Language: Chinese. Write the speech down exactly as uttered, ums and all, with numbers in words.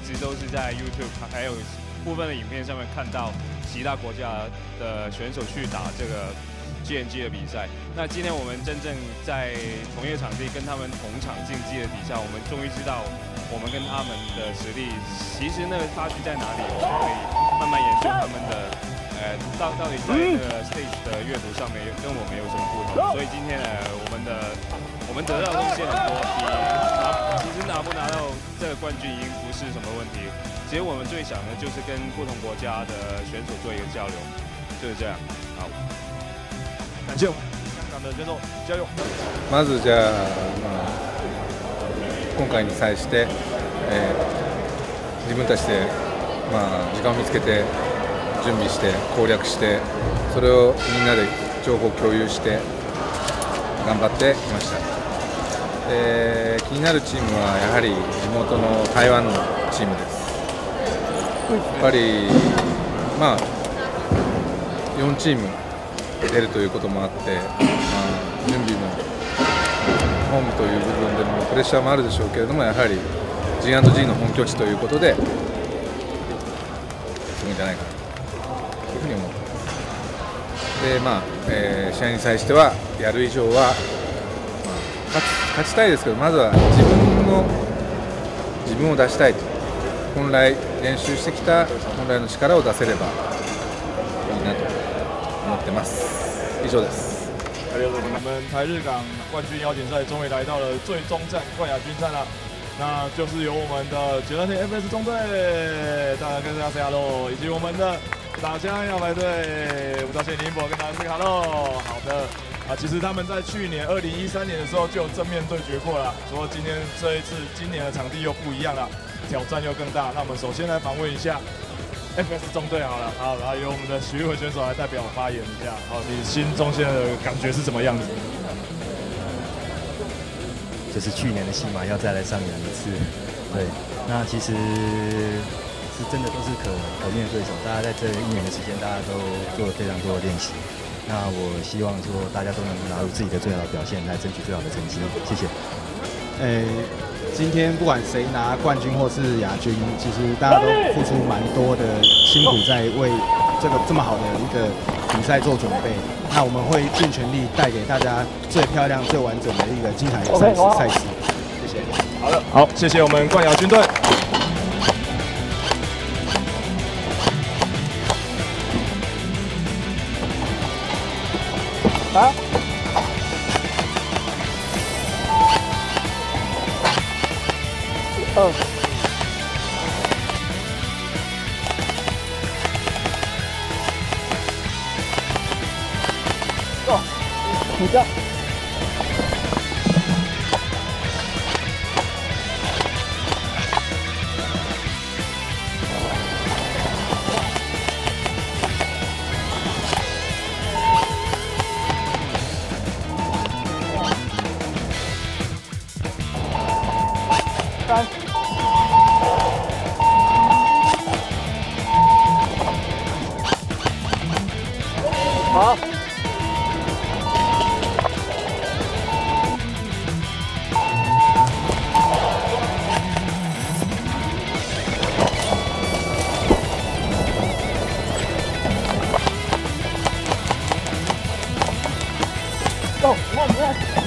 直都是在 YouTube 还有部分的影片上面看到其他国家的选手去打这个 G N G 的比赛。那今天我们真正在同一个场地跟他们同场竞技的底下，我们终于知道我们跟他们的实力其实那个差距在哪里，我们可以慢慢研究他们的呃到到底在这个 stage 的阅读上面跟我们有什么不同。所以今天呢，我们的我们得到的东西很多，比拿其实拿不拿到这个冠军已经不是什么问题。其实我们最想的就是跟不同国家的选手做一个交流，就是这样。好。 感謝香港的選手加油。 まずじゃあ、まあ、今回に際して、えー、自分たちで、まあ、時間を見つけて準備して攻略してそれをみんなで情報共有して頑張ってきました。で気になるチームはやはり地元の台湾のチームです。やっぱりまあよんチーム 出るということもあって、まあ、準備もホームという部分でもプレッシャーもあるでしょうけれども、やはり ジーアンドジー の本拠地ということで、するんじゃないかなというふうに思っています。で、まあえー、試合に際しては、やる以上は、まあ、勝ち、勝ちたいですけど、まずは自分の自分を出したいと、本来練習してきた本来の力を出せればいいなと。 思ってます。以上です。 我们台日港冠军邀请赛终于来到了最终战冠亚军战了，那就是由我们的九三天 F S 中队，大家跟大家 say hello， 以及我们的打枪要排队吴道宪、林博跟大家 say hello。好的，啊，其实他们在去年二零一三年的时候就有正面对决过了，说今天这一次今年的场地又不一样了，挑战又更大。那我们首先来访问一下 F S 中队好了，好，然后由我们的徐玉文选手来代表发言一下。好，你心中现在的感觉是怎么样子？ 就是去年的戏码要再来上演一次，对，那其实是真的都是可可面对手，大家在这一年的时间，大家都做了非常多的练习。那我希望说大家都能拿出自己的最好的表现，来争取最好的成绩。谢谢。 诶、今天不管谁拿冠军或是亚军，其实大家都付出蛮多的辛苦，在为这个这么好的一个比赛做准备。那我们会尽全力带给大家最漂亮、最完整的一个精彩赛事赛事。谢谢。 好的，好，谢谢我们冠亚军队。啊。 二，哦，你这。三。 好。走，慢点。